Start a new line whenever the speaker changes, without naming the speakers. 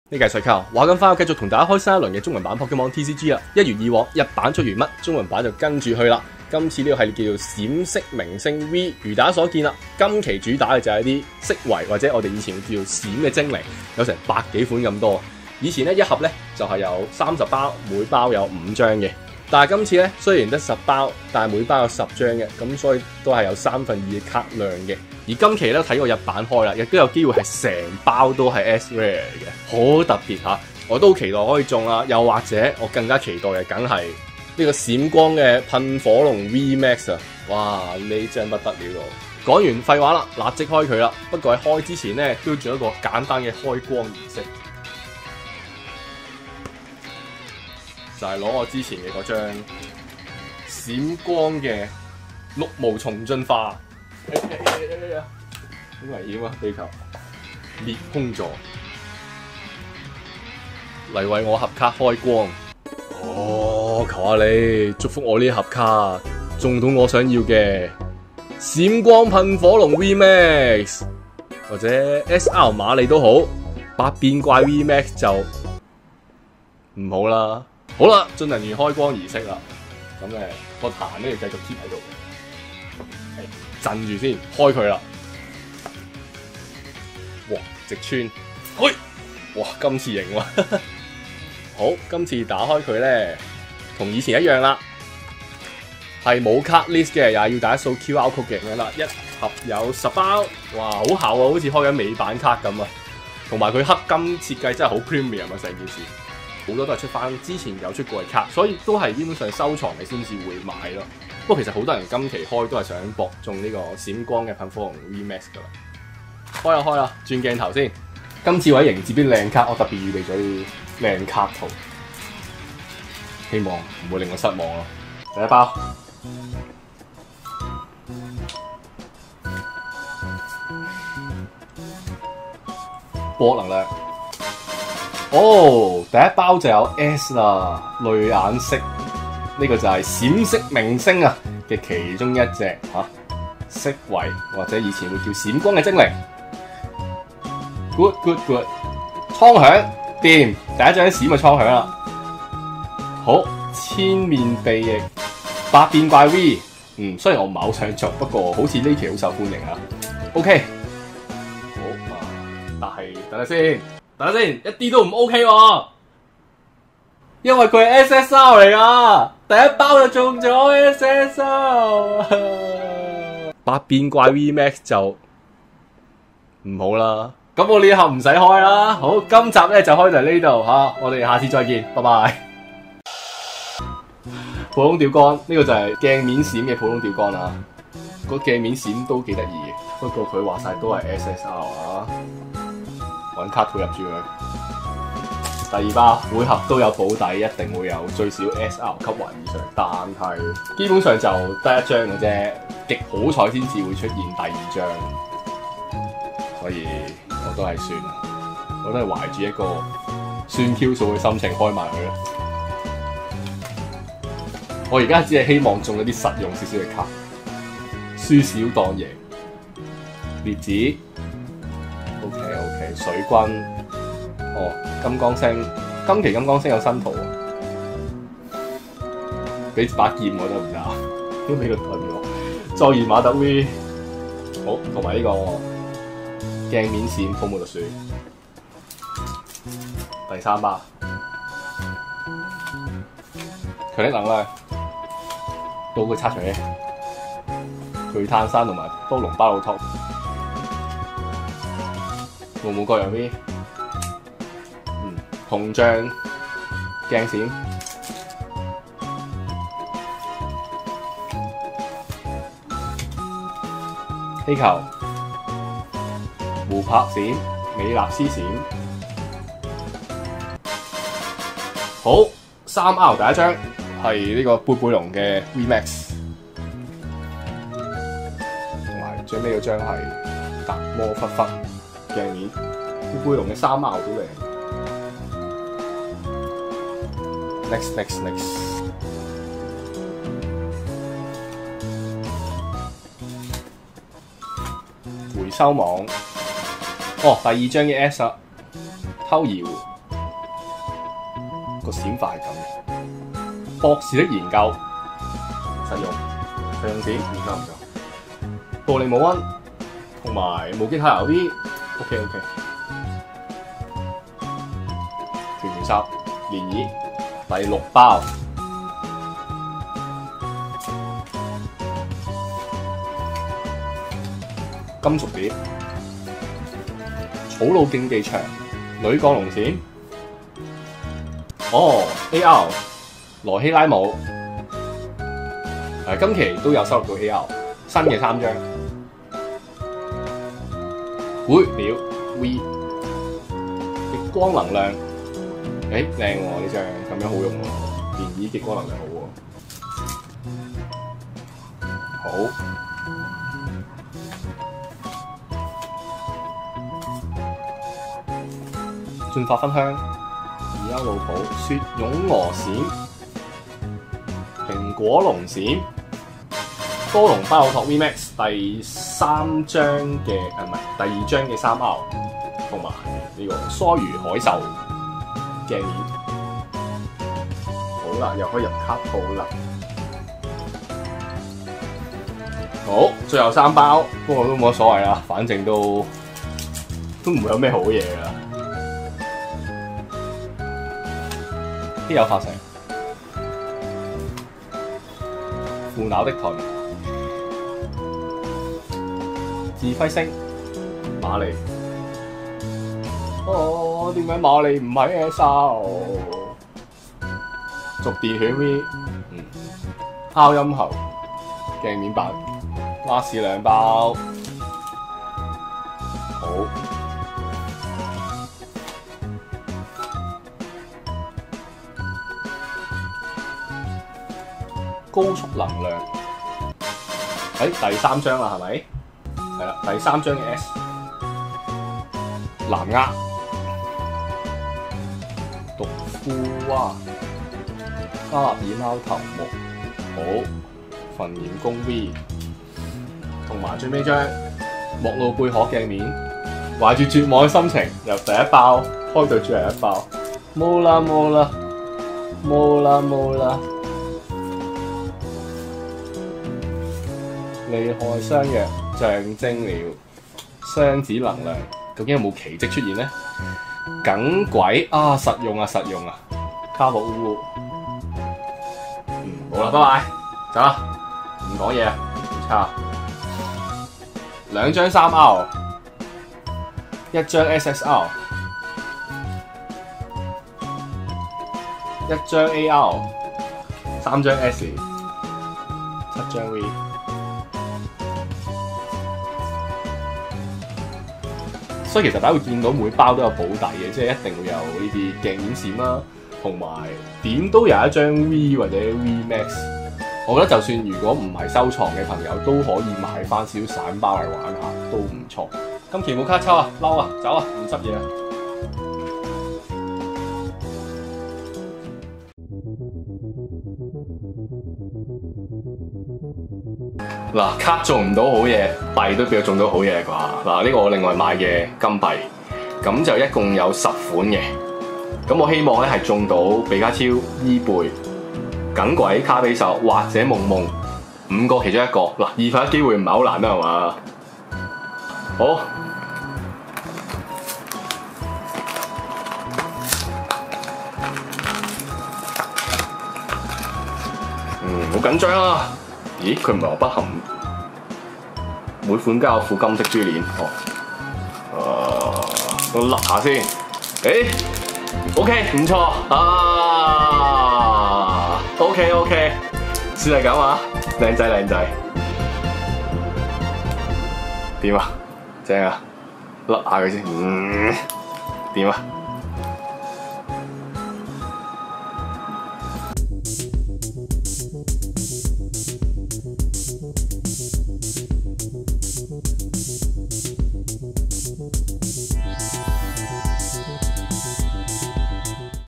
呢個係水球，話咁翻，我繼續同大家開新一輪嘅中文版 Pokemon TCG 啦。一如以往，日版出完乜，中文版就跟住去啦。今次呢個系列叫做閃色明星 V， 如大家所見啦，今期主打嘅就係啲色違或者我哋以前叫做閃嘅精靈，有成百幾款咁多。以前呢一盒呢就係有30包，每包有5張嘅。但係今次呢雖然得10包，但係每包有10張嘅，咁所以都係有2/3嘅卡量嘅。而今期咧睇過日版開啦，亦都有機會係成包都係 S Rare 嘅，好特別嚇！我都期待可以中啦，又或者我更加期待嘅梗係呢個閃光嘅噴火龍 V Max 啊！哇，呢張不得了喎！講完廢話啦，立即開佢啦。不過喺開之前呢，都要做一個簡單嘅開光儀式，就係攞我之前嘅嗰張閃光嘅綠毛蟲進化。好危險啊！地球裂空座嚟為我盒卡開光。哦，求下你祝福我呢盒卡中到我想要嘅閃光噴火龍 V Max 或者 SR 馬利都好，百變怪 V Max 就唔好啦。好啦，進行完開光儀式啦，咁個壇咧要繼續 keep 喺度。鎮住先，開佢啦！哇，直穿，嘿，哇，今次型喎！好，今次打開佢咧，同以前一樣啦，係冇 card list 嘅，又係要大家掃 QR code 嘅咁樣啦。一盒有10包，哇，好厚啊，好似開緊美版卡咁啊！同埋佢黑金設計真係好 premium 啊，成件事，好多都係出翻之前有出過嘅卡，所以都係基本上收藏你先至會買咯。不過其實好多人今期開都係想博中呢個閃光嘅噴火龍 V Max 噶啦。開啦，轉鏡頭先。今次為迎接啲靚卡，我特別預備咗啲靚卡圖，希望唔會令我失望咯。第一包，波能量。哦，第一包就有 S 啦，淚眼色。呢個就係閃色明星啊嘅其中一隻色違或者以前會叫閃光嘅精靈。good，倉響掂，第一張閃嘅倉響啦。好，千面地翼百變怪 V， 雖然我唔係好想做，不過好似呢期好受歡迎啊。OK， 好啊，但係等下先，一啲都唔 OK 喎。因為佢係 SSR 嚟噶，第一包就中咗 SSR， 百變怪 V Max 就唔好啦。咁我呢盒唔使開啦。好，今集咧就開到呢度吓，我哋下次再見，拜拜。普通吊桿呢個就係鏡面閃嘅普通吊桿啦，個鏡面閃都幾得意嘅，不過佢話晒都係 SSR 啊，搵卡套入住佢。第二包每盒都有保底，一定會有最少 SR 級或以上，但係基本上就得1張嘅啫，極好彩先至會出現第2張，所以我都係算啦，我都係懷住一個算 Q 數嘅心情開埋佢啦。我而家只係希望中一啲實用少少嘅卡，輸少當贏。列子 ，OK， 水軍。哦，金剛星，今期金剛星有新圖啊！俾把劍我得唔得？都俾個盾我。再現馬特 V， 好，同埋呢個鏡面閃泡沫綠樹。第3包，強力能量，到佢測除巨炭山同埋多龍巴魯托，冇冇各樣 V。銅像鏡閃，氣球，湖泊閃，美納斯閃。好，3R 第一張係呢個貝貝龍嘅 V Max， 同埋最尾嗰張係達摩狒狒鏡面，貝貝龍嘅3R 都靚。Next， 回收網，哦，第2張嘅 S 啦，偷搖個閃法係咁嘅。博士的研究實用，實用點唔錯唔錯。暴力無溫同埋無機太牛 V，OK。團圓殺漣漪第6包。金屬碟、草廬競技場、女降龍閃，AR 羅希拉姆，今期都有收錄到 AR 新嘅3張，會表 V 極光能量，靚喎呢張，咁樣好用喎，漣漪極光能量好喎，好。進化分香、2歐老普、雪擁鵝閃、蘋果龍閃、多龍巴魯托 VMAX 第3張嘅唔係第2張嘅3歐，同埋呢個梭魚海獸鏡面。好啦，又可以入卡套啦。好，最後3包，不過都冇乜所謂啦，反正都唔會有咩好嘢㗎啦。稀有化石、腐朽的盾、智輝星、瑪麗。點解瑪麗唔係 SR？逐電犬 V，敲音喉鏡面版，拉士2包，好。高速能量，第3張啦，係咪？係啦，第3張嘅 S， 藍鴨、毒夫蛙、加納爾貓頭目，好，焚炎弓 V， 同埋最尾張莫魯貝殼鏡面，懷住絕望嘅心情由第1包開到最後1包，冇啦。厲害相約，象徵了雙子能量，究竟有冇奇蹟出現呢？梗鬼啊！實用啊！卡布烏，好啦，拜拜，走啦，唔講嘢，唔差。2張3R， 1張 SSR， 1張 AR， 3張 S， 7張 V。所以其實大家會見到每包都有保底嘅，即係一定會有呢啲鏡面閃啦，同埋點都有一張 V 或者 VMAX。我覺得就算如果唔係收藏嘅朋友，都可以買翻少少散包嚟玩下，都唔錯。今期冇卡抽啊，嬲啊，走啊，唔執嘢啊！嗱，卡中唔到好嘢，幣都俾佢中到好嘢啩。嗱，呢個我另外買嘅金幣，咁就一共有10款嘅。咁我希望咧係中到比卡超、伊貝、耿鬼、卡比獸或者夢夢5個其中一個。嗱，2分1機會唔係好難啦，係嘛？好，好緊張啊！咦，佢唔係話不含每款都有副金色珠鏈，我笠下先。OK， 唔錯啊 ，OK， 算係咁啊，靚仔，點啊？正啊，笠下佢先，點啊？